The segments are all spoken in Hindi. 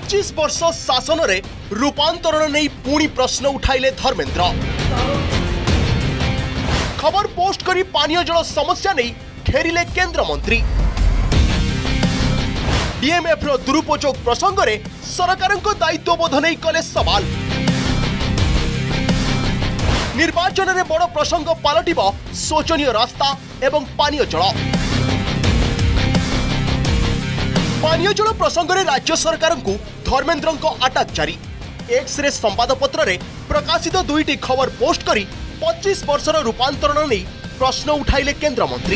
25 वर्ष शासन रे रूपांतरण नहीं पुणी प्रश्न उठाइले धर्मेंद्र। खबर पोस्ट करी पानीय जल समस्या नहीं घेरिले केंद्र मंत्री। डीएमएफ रो दुरुपयोग प्रसंग रे सरकार को दायित्व बोध नहीं कले सवाल। निर्वाचन रे बड़ प्रसंग पलटिब शोचनीय रास्ता एवं पानीय जल। पानीय जल प्रसंग रे राज्य सरकार को धर्मेंद्र को अटक जारी। एक्स रे संवादपत्र रे प्रकाशित दुईटी खबर पोस्ट करी 25 वर्षर रूपांतरण नहीं प्रश्न उठाइले केंद्र मंत्री।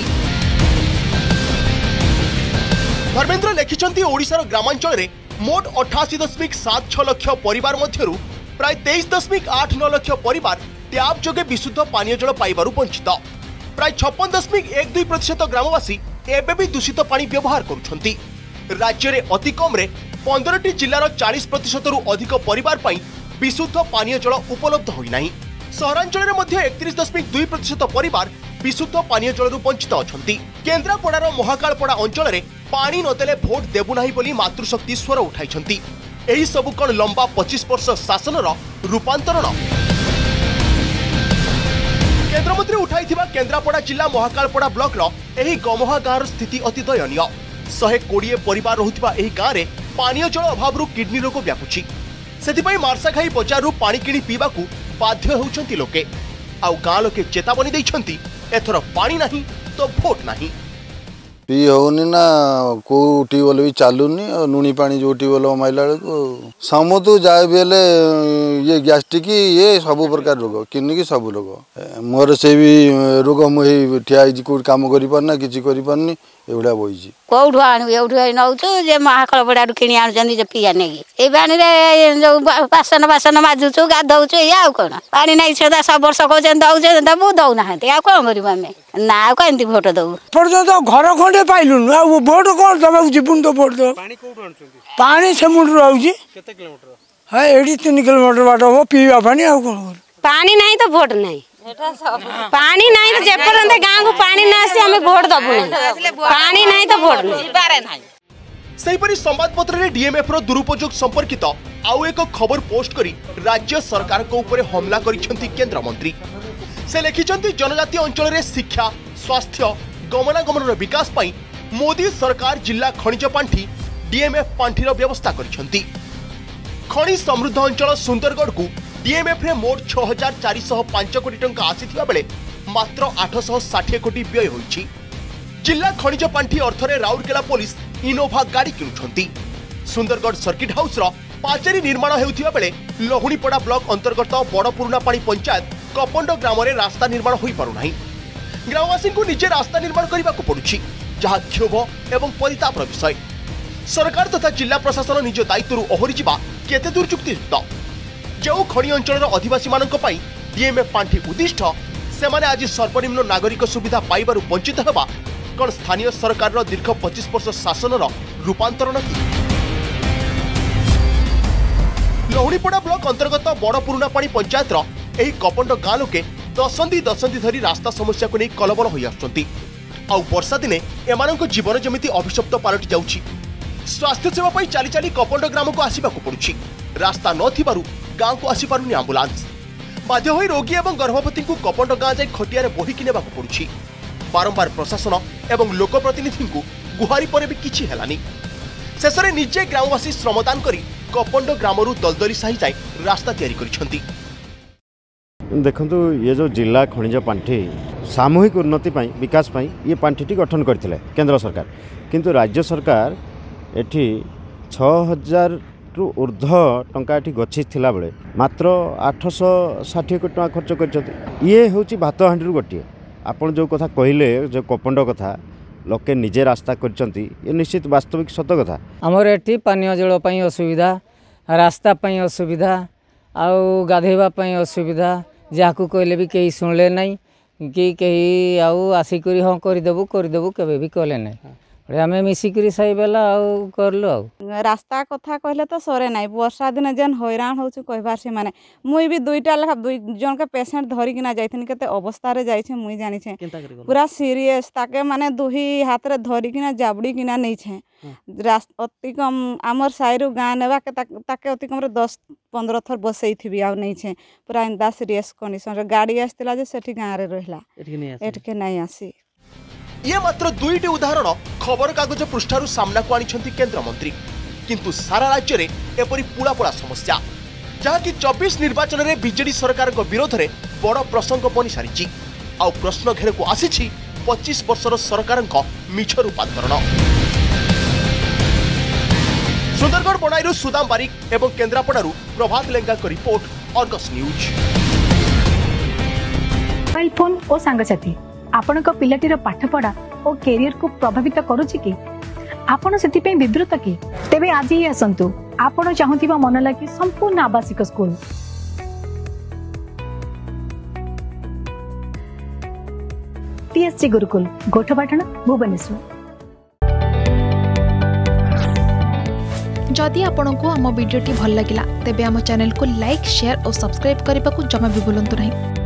धर्मेंद्र लिखिछंती ओडिशार ग्रामांचल रे मोट 88.76 लाख परिवार मध्यरु प्राय 23.89 लाख परिवार ट्याप जोगे विशुद्ध पानीय जल पाइबारु वंचित। प्राय 56.12% ग्रामवासी एबे भी दूषित पानी व्यवहार करुछंती। राज्य रे अति कम रे 15टी जिल्लार 40% रु अधिक परिवार पई विशुद्ध पानीय जल उपलब्ध होई नाही। सहरांचल रे मध्य 31.2% परिवार विशुद्ध पानीय जल रु वंचित अछंती। केन्द्रापड़ार महाकालपड़ा अंचल रे पानी नदेले भोट देबु नाही बोली मातृशक्ति स्वर उठाइछंती। एही सबु कोन लंबा 25 वर्ष शासनर रूपांतरण। केन्द्रमंत्री उठाइथिबा केन्द्रापड़ा जिला महाकालपड़ा ब्लॉक रो एही गमहा गाँर स्थिति अति दयनीय। 120 परिवार रहुथिबा एही गाँ रे पानीय जल अभाव किडनी रोग व्यापुछि। सेथिपई मार्साघाई बजारु पानी किणी पीबाकू बाध्य होउछंती लोके। आउ गाँ लोके चेतावनी दैछंती एथर पानी नाही तो भोट नाही। पी होनी ना को ट्यूबवेल भी चालूनी और नुणी पानी जो ट्यूबवेल माइला को समु जाए भी ये गैस्ट्रिक ये सब प्रकार रोग किडनी की सब रोग मोर से भी रोग मुझे ठिया कौट कम करना कि एगुड़ा बही कौटू आणु नौचु जे महाकालपड़ा किणी आणुचंदी जे पिया नेगी ए पानी रे जो बासन बासन माजुचु गाधौचु या कौन पानी नहीं सदा सब वर्ष कहते दौचे दबू दौना आ कौन करूँ आम ना कमी भोट दबू पर्यटन घर खंडे पाइलु भोट कौन दबाक जीवन तो भोट दो पानी से मुंड रोचे 3 किलोमीटर बाट हम पीवा पानी आ कौन पानी नहीं तो भोट नहीं पानी नहीं तो जेपर्यंत गाँव को पानी ना आसी हमें भोट दबू नहीं पानी नहीं तो भोट नहीं। सेहीपरि संवादपत्र रे डीएमएफ रो दुरुपयोग संपर्कित आउ एक खबर पोस्ट करी राज्य सरकार को ऊपर हमला करिसेंती केंद्र मंत्री। से लिखिसेंती जनजातीय अंचल रे शिक्षा स्वास्थ्य गमनागमन रो विकास पई मोदी सरकार जिला खनिज पांठी डीएमएफ पांठीर व्यवस्था करिसेंती। खनि समृद्ध अंचल सुंदरगढ़ को डीएमएफ रे मोट 6405 कोटी टंका आसीथिबा बेले मात्र 860 कोटी व्यय होईछि। जिला खनिज पांठी अर्थरे राउरकेला पुलिस इनोभा गाड़ी किणुछंती। सुंदरगढ़ सर्किट हाउस रो पाचेरी निर्माण हेउथिबा बेले लहुणीपड़ा ब्लॉक अंतर्गत बड़ पुरुणापाणी पंचायत कपंड ग्राम रे रास्ता निर्माण होई पारु नाही। ग्रामवासी को निजे रास्ता निर्माण करबाको पडुछि जहा क्षोभ एवं परितापर विषय। सरकार तथा जिला प्रशासन निज दायित्वरु ओहरी जिबा केते दूर युक्तियुक्त। जो खनि अंचल अधिवासी मानक पई डीएमएफ पांठी उद्दिष्ट सेमाने आज सर्वनिम्न नागरिक सुविधा पाइबारु वंचित हेबा कौन स्थानीय सरकार दीर्घ 25 वर्ष शासन रूपांतरण की। लहुणीपड़ा ब्लॉक अंतर्गत बड़ पुरुणापाणी पंचायत एही कपंड गाँ लोके दशंधी धरी रास्ता समस्या को नहीं कलबल हो आसुचंती। आउ वर्षा दिने एमानक जीवन जमिति अभिशप्त पलटि जाउछि। स्वास्थ्य सेवा पई चाली चाली कपंड ग्राम को आसिबाकू पडुछि। रास्ता नथिबारु गाँ को आसी पारुनी आंबुलांस। बाध्य होई रोगी एवं गर्भवती को कपंड गाँ जाई खटिया बोहिकी नेबाकू पडुछि। बारंबार प्रशासन एवं लोकप्रतिनिधि को गुहारी पर भी किछि हेलानी। शेषरे निजे ग्रामवासी श्रमदान करी कपंड ग्रामरू दलदली साही जाई रास्ता तैयारी करिसेंती। देखंतु ये जो जिला खनिज पांठी सामूहिक उन्नति पाई विकास पाई ये पांठीटी गठन करथिले केंद्र सरकार, किंतु राज्य सरकार एठी 6000 रु ऊर्ध्व टंका एठी गछि थिला बेले मात्र 860 कोटी टंका खर्च करछथि। ये होची भात हांडी रु गोटिए। आपण जो कथा कहले जो कपंड कथा लोके निजे रास्ता करछंती ये निश्चित वास्तविक सत कथा। हमर एठी पानीय जल पई असुविधा रास्ता पई असुविधा आउ गाधेबा पई असुविधा जाकू कहले भी कहीं शुणले नहीं कि कहीं आउ आसिक हाँ करदेबू केबे भी कहले नहीं। आम मिसिकी साई बेला करलु रास्ता कथा कहले तो सरे ना वर्षा दिन जेन हैरान हो कहबार से माने मुई भी दुईटा लेखा दुई जन के पेसेंट धरिकिना जाइथिन केते अवस्था रे जाइछे मुई जानि छे पूरा सीरियस ताके माने दुही हाथ रे धरिकिना जाबड़ी किना नै छे अति कम आमर साइरु गाँ नेबा के ताके अति कम रे 10-15 थर बसई थी आ नै छे पूरा इंदा सीरियस कंडीशन रे गाड़ी आस्तिला जे सेठी गाँ रे रहला एठके नै आसी ये मात्र दुईटी उदाहरण खबर कागज पृष्ठारू सामना को आनी केंद्र मंत्री किंतु सारा राज्य में एपरी पुलापुला समस्या जहाँकि 24 निर्वाचन में बीजेडी सरकार विरोध में बड़ प्रसंग बनी सारी आउ प्रश्न घेर को आसी 25 वर्षर सरकार मिछ रूपांतरण। सुंदरगढ़ बनाई सुदाम बारिक एवं केन्द्रापड़ारू प्रभात लेंगा को report Argus news. Mobile phone और सांगसाथी आपण पिलाटीर पाठपढ़ा और कैरियर को प्रभावित करुच्ची कि आपण से विवृत कि तेबे आज ही आसतु आपण चाहूबा मन लगी संपूर्ण आवासिक स्कूल TSG गुरुकुल गोठपाटण भुवनेश्वर। जदि आपंक आम भिडी भल लगा तेब आम चैनल को लाइक शेयर और सब्सक्राइब करने को जमा भी भूलु नहीं।